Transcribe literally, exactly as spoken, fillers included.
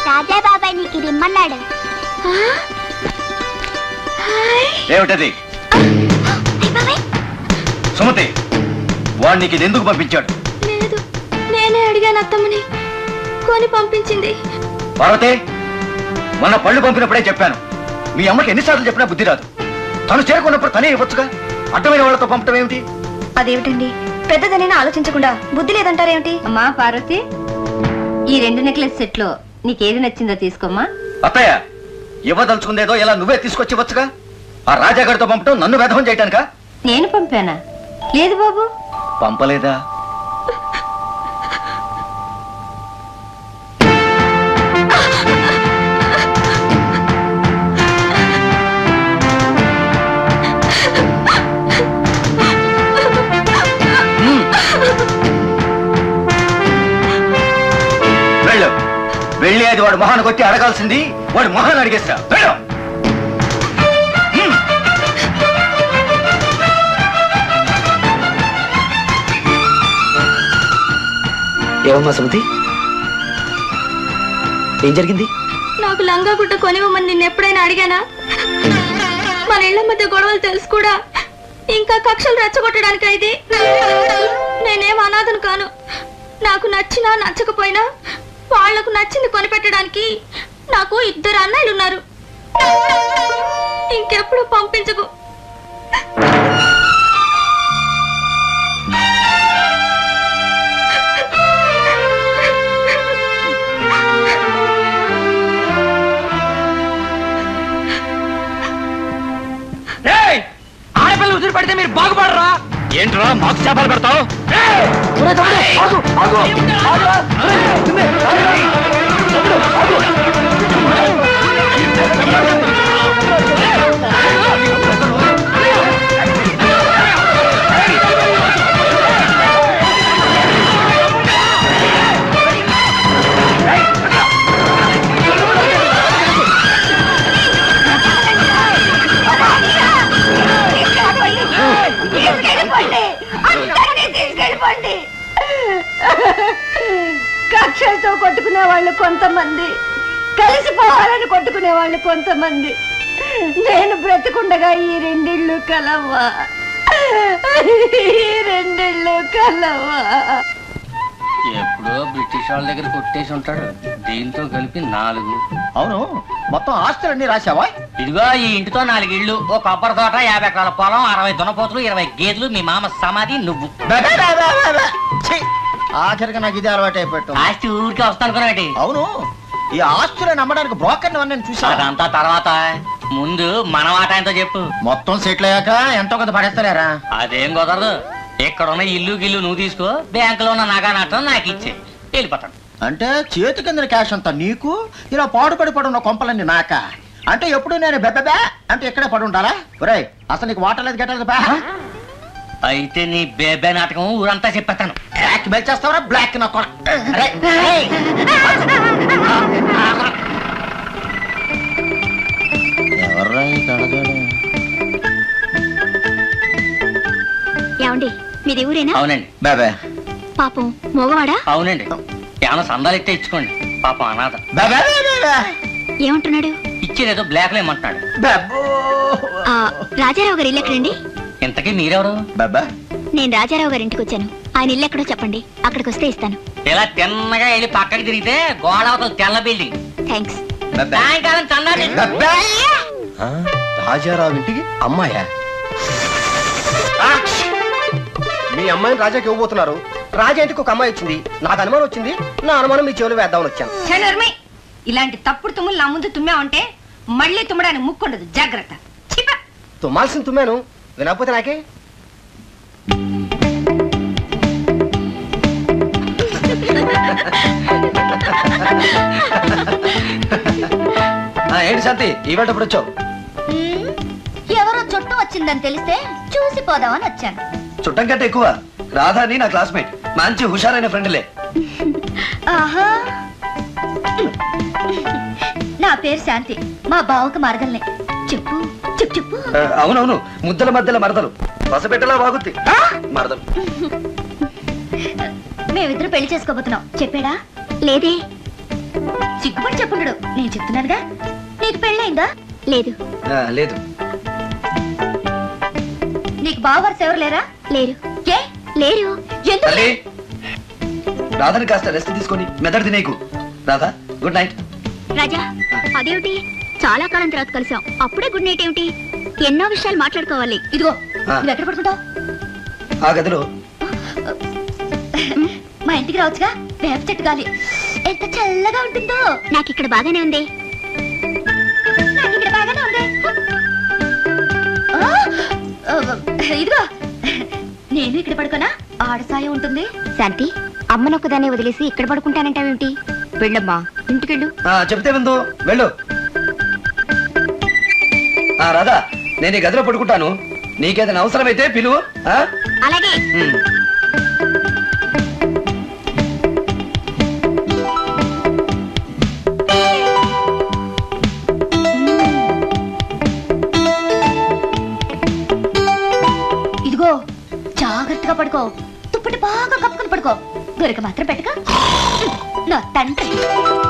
రాజా బాబాయ్ నీకు ఇది ఇమ్మన్నాడు. ఏమిటది? సుమతి, వాడు నీకు ఇది ఎందుకు పంపించాడు? లేదు, నేనే అడిగాను అత్తమ్మని, కొని పంపించింది. పార్వతి, మొన్న పళ్ళు పంపినప్పుడే చెప్పాను, మీ అమ్మకి ఎన్నిసార్లు చెప్పినా బుద్ధి రాదు. తను చేరుకున్నప్పుడు తనే ఇవ్వచ్చుగా, అడ్డమైన వాళ్ళతో పంపటం ఏమిటి? అదేమిటండి, పెద్దదనైనా ఆలోచించకుండా బుద్ధి లేదంటారేమిటి? అమ్మా పార్వతి, ఈ రెండు నెక్లెస్ సెట్ లో నీకేది నచ్చిందో తీసుకోమ్మా. అత్తయ్య, ఇవ్వదలుచుకుందేదో ఇలా నువ్వే తీసుకొచ్చి వచ్చుగా. ఆ రాజాగారితో పంపటం నన్ను వ్యధం చేయటానికా? నేను పంపానా? లేదు బాబు. పంపలేదా? వెళ్ళు, వెళ్ళి అది వాడు మొహాన్ని కొట్టి అడగాల్సింది వాడు మొహాన్ని అడిగేస్తా. వెళ్ళు. ఏమమ్మా సుమతి, ఏం జరిగింది? నాకు లంగా గుడ్డ కొనివ్వమని నిన్ను ఎప్పుడైనా అడిగానా? మన ఇళ్ల మధ్య గొడవలు తెలుసు కూడా ఇంకా కక్షలు రెచ్చగొట్టడానికి అయితే నేనేం అనాథను కాను. నాకు నచ్చినా నచ్చకపోయినా వాళ్లకు నచ్చింది కొనిపెట్టడానికి నాకు ఇద్దరు అన్నయ్యలు ఉన్నారు. ఇంకెప్పుడు పంపించకు. ఆడపిల్లలు ఉసిరి పడితే మీరు బాగుపడరా? ఏంట్రా మాకు చేపలు పెడతావు? కక్షలతో కొట్టుకునే వాళ్ళు కొంతమంది, కలిసిపోవాలని కొట్టుకునే వాళ్ళు కొంతమంది. నేను బ్రతికుండగా ఈ రెండిళ్ళు కలవా, ఈ రెండిళ్ళు కలవా. ఎప్పుడో బ్రిటిష్ వాళ్ళ దగ్గర కొట్టేసి ఉంటాడు, దీంతో కలిపి నాలుగు. అవును, మొత్తం ఆస్తులన్నీ రాశావా? ఇదిగో ఈ ఇంటితో నాలుగు ఇళ్ళు, ఓ కొబ్బరి తోట, యాభై ఎకరాల పొలం, అరవై దున్నపోతులు, ఇరవై గేదెలు, మీ మామ సమాధి, నువ్వు. ఆఖరిగా నాకు ఇది అలవాటు అయిపోయాడు. ఆస్తి ఊరికే వస్తాను అనుకున్నాటి. అవును, ఈ ఆస్తులను అమ్మడానికి బ్రోకర్ నేను చూసా. అదంతా తర్వాత, ముందు మన మాట ఎంతో చెప్పు. మొత్తం సెటిల్ అయ్యాక ఎంతో కొంత పడేస్తారా? అదేం కుదరదు. ఇక్కడ ఉన్న ఇల్లు గిల్లు నువ్వు తీసుకో, బ్యాంకులో ఉన్న నగా నట్టం నాకు ఇచ్చే, వెళ్ళిపోతాను. అంటే చేతి కింద క్యాష్ అంతా నీకు, ఇలా పాడుపడి పడి ఉన్న కొంపలన్నీ నాక. అంటే ఎప్పుడు నేను బెబ్బెబే అంటే ఇక్కడే పడి ఉండాలా? ఒరే, అసలు నీకు వాటర్ లేదు గట్టలేదు బా. అయితే నీ బేబే నాటకం ఊరంతా చెప్పేస్తాను. Black bell చేస్తావరా? బ్లాక్ నా కొన. ఏమండి, మీది ఊరేనా? అవునండి. బాబా పాపం మోగవాడా? అవునండి. ఏమన్నా సందాలు ఇస్తే ఇచ్చుకోండి, పాపం అనాథ. బాబా ఏమంటున్నాడు? ఇచ్చేదేదో బ్లాక్ లో ఏమంటున్నాడు. ఆ, రాజారావు గారి ఇల్లు ఎక్కడండి? ఇంతకీ మీరెవరు? బాబా నేను రాజారావు గారి ఇంటికి వచ్చాను. ఆయన ఇల్లు ఎక్కడో చెప్పండి, అక్కడికి వస్తే ఇస్తాను. ఇలా తిన్నగా వెళ్ళి పక్కకి తిరిగితే గోడవతల తెల్ల బిల్డింగ్. థ్యాంక్స్. సాయంకాలం చందాలి. రాజారావు ఇంటికి అమ్మాయా? మీ అమ్మాయిని రాజాకి ఇవ్వబోతున్నారు. రాజా ఇంటికి ఒక అమ్మాయి వచ్చింది, నాకు అనుమానం వచ్చింది. నా అనుమానం మీ చెవులు వేద్దామని వచ్చాను. ఇలాంటి తప్పుడు తుమ్ములు నా ముందు తుమ్మావంటే మళ్ళీ తుమ్మడానికి ముక్కుండదు, జాగ్రత్త. తుమ్మాల్సింది తుమ్మాను, వినకపోతే నాకే. ఏంటి శాంతి, ఈవేళ ఎప్పుడు వచ్చావు? ఎవరో చుట్టూ వచ్చిందని తెలిస్తే చూసిపోదామని వచ్చాను. చుట్టం కంటే ఎక్కువ రాధాని నా క్లాస్మేట్, మంచి హుషారైన ఫ్రెండ్లే. ఆహా, నా పేరు శాంతి, మా బావకు మరదల్ని. చెప్పు చెప్పు చెప్పు. అవునవును, ముద్దల మధ్యల మరదలు, పసపెట్టలా బాగుద్ది మరదలు. మేమిద్దరు పెళ్లి చేసుకోబోతున్నాం. చెప్పాడా? లేదే. సిగ్గుపడి నాకు చెప్పుండడు. నేను చెప్తున్నానుగా. నీకు పెళ్ళైందా? లేదు. లేదు. నీకు బావర్స్ ఎవరు లేరా? లేరు. ఏ లేరు. ఎందుకు? రాధని కాస్త రెస్ట్ తీసుకొని మెదడు తినేకు. Radha, good night. రాజా, అదేమిటి చాలా కాలం తర్వాత కలిసాం, అప్పుడే గుడ్ నైట్ ఏమిటి? ఎన్నో విషయాలు మాట్లాడుకోవాలి. ఇదిగో ఆ. నువ్వు ఎక్కడ పడుకుంటావు? ఆ గదిలో. మా ఇంటికి రావచ్చుగా. వేప చెట్టు గాలి ఎంత చల్లగా ఉంటుందో. నాకు ఇక్కడ బాగానే ఉంది. నాకు ఇక్కడ బాగానే ఉంది. ఆ, ఆ, ఇదిగో నేను ఇక్కడ పడుకోనా? ఆడ సాయం ఉంటుంది. శాంతి, అమ్మనొక్కదాన్ని వదిలేసి ఇక్కడ పడుకుంటానంటావేమిటి? వెళ్ళమ్మా, ఇంటికెళ్ళు. చెప్తే విందు, వెళ్ళు. ఆ రాధా, నేను ఈ గదిలో పడుకుంటాను. నీకేదైనా అవసరమైతే పిలువు. అలాగే. ఇదిగో జాగ్రత్తగా పడుకో. తుప్పటి బాగా కప్పుకొని పడుకో. గొరక మాత్రం పెట్టక. నా తండ్రి.